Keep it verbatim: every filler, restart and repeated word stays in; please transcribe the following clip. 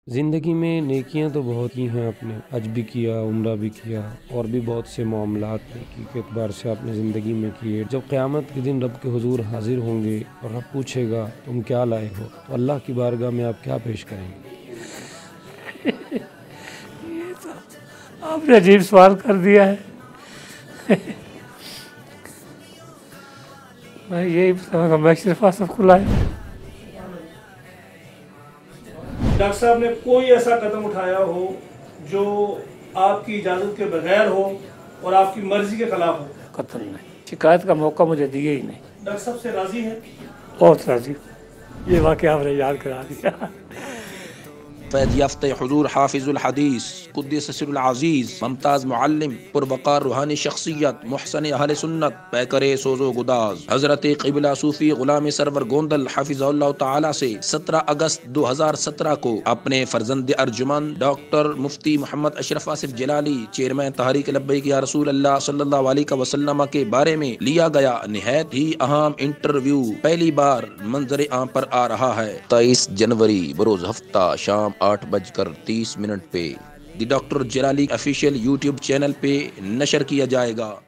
زندگی میں نیکیاں تو بہت ہی ہیں، آپ نے حج بھی کیا، عمرہ بھی کیا، اور بھی بہت سے معاملات نیکی کے اعتبار سے آپ نے زندگی میں کیے۔ جب قیامت کے دن رب کے حضور حاضر ہوں گے اور رب پوچھے گا تم کیا لائے ہو، تو اللہ کی بارگاہ میں آپ کیا پیش کریں گے؟ یہ تو آپ نے عجیب سوال کر دیا ہے۔ میں یہی بتاؤں گا میں صرف آصف کو لائے۔ ڈاکٹر صاحب نے کوئی ایسا قدم اٹھایا ہو جو آپ کی اجازت کے بغیر ہو اور آپ کی مرضی کے خلاف ہو؟ قتل نہیں، شکایت کا موقع مجھے دیے ہی نہیں۔ ڈاکٹر صاحب سے راضی ہیں؟ بہت راضی ہوں، یہ واقعہ آپ نے یاد کرا دیا۔ فیض یافتہ حضور حافظ الحدیث قدس سر العزیز ممتاز معلم پروقار روحانی شخصیت محسن اہل سنت پیکر سوز و گداز حضرت قبلہ صوفی غلام سرور گوندل حافظ اللہ تعالی سے سترہ اگست دو ہزار سترہ کو اپنے فرزند ارجمند ڈاکٹر مفتی محمد اشرف آصف جلالی چیئرمین تحریک لبیک یا رسول اللہ صلی اللہ علیہ وسلم کے بارے میں لیا گیا نہایت ہی اہم انٹرویو پہلی بار منظر عام پر آ رہا ہے۔ تیئیس جنوری بروز ہفتہ شام آٹھ بج کر تیس منٹ پہ the doctor Jalali official YouTube channel پہ نشر کیا جائے گا۔